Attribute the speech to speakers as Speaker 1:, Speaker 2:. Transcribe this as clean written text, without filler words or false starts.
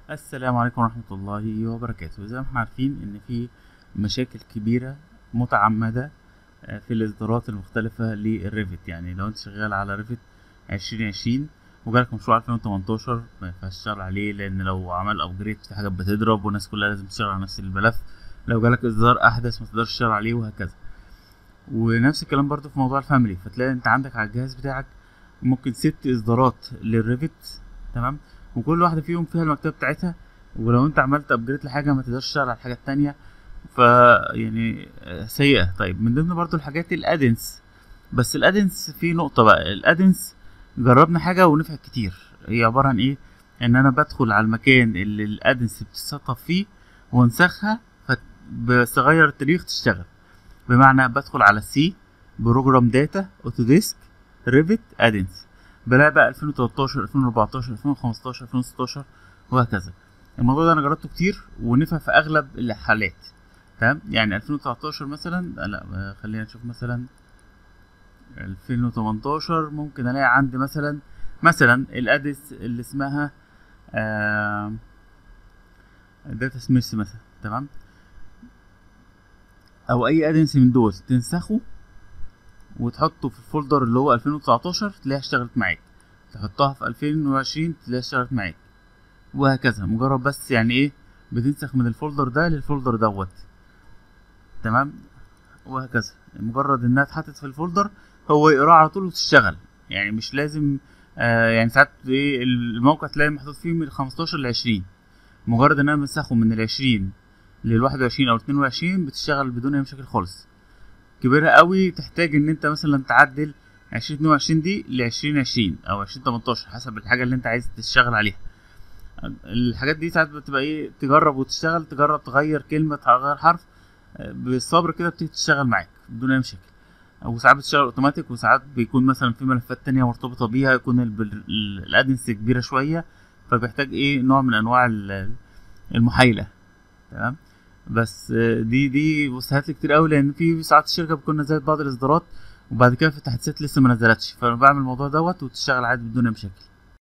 Speaker 1: السلام عليكم ورحمة الله وبركاته. زي ما احنا عارفين ان في مشاكل كبيرة متعمدة في الاصدارات المختلفة للريفت. يعني لو انت شغال على ريفت 2020 وجالك مشروع 2018 ما ينفعش تشتغل عليه، لان لو عمل ابجريد في حاجات بتضرب والناس كلها لازم تشتغل على نفس الملف. لو جالك اصدار احدث ما تقدرش تشتغل عليه، وهكذا. ونفس الكلام برضو في موضوع الفاميلي، فتلاقي انت عندك على الجهاز بتاعك ممكن 6 اصدارات للريفت. تمام. وكل واحدة فيهم فيها المكتبة بتاعتها، ولو انت عملت ابجريد لحاجة ما تقدرش تشتغل على الحاجة التانية. ف يعني سيئة. طيب، من ضمن برضو الحاجات الادنس. بس الادنس في نقطة بقى، الادنس جربنا حاجة ونفعت كتير. هي عبارة عن ايه؟ ان انا بدخل على المكان اللي الادنس بتتسطب فيه وانسخها، بس اغير التاريخ تشتغل. بمعنى بدخل على السي، بروجرام داتا، اوتوديسك، ريفت، ادنس، بلاقي بقى 2013 2014 2015 2016 وهكذا. الموضوع ده انا جربته كتير ونفع في اغلب الحالات. تمام. يعني 2019 مثلا، لا خلينا نشوف مثلا 2018 ممكن الاقي عندي مثلا الادرس اللي اسمها داتا سميث مثلا. تمام. او اي ادنس من دول تنسخه وتحطه في الفولدر اللي هو 2019 تلاقيها اشتغلت معاك، تحطها في 2020 تلاقيها اشتغلت معاك، وهكذا. مجرد بس يعني ايه، بتنسخ من الفولدر ده للفولدر دوت. تمام. وهكذا، مجرد انها اتحطت في الفولدر هو يقراه على طول وتشتغل. يعني مش لازم. يعني ساعات ايه الموقع تلاقي محطوط فيه من 15 ل 20، مجرد ان انا بنسخه من ال 20 لل 21 او 22 بتشتغل بدون اي مشاكل خالص. كبيرة قوي تحتاج ان انت مثلا تعدل 2022 دي ل 2020 او 2018 حسب الحاجة اللي انت عايز تشتغل عليها. الحاجات دي ساعات بتبقى ايه، تجرب وتشتغل، تجرب تغير كلمة تغير حرف. بالصبر كده بتيجي تشتغل معاك بدون اي مشاكل. وساعات بتشتغل اوتوماتيك، وساعات بيكون مثلا في ملفات تانية مرتبطة بيها، يكون الادنس كبيرة شوية، فبيحتاج ايه نوع من انواع المحايلة. تمام. بس دي وسهلت لي كتير قوي، لان في ساعات الشركه بتكون نزلت بعض الاصدارات وبعد كده في تحديثات لسه ما نزلتش، فانا بعمل الموضوع دوت وتشتغل عادي بدون أي مشاكل.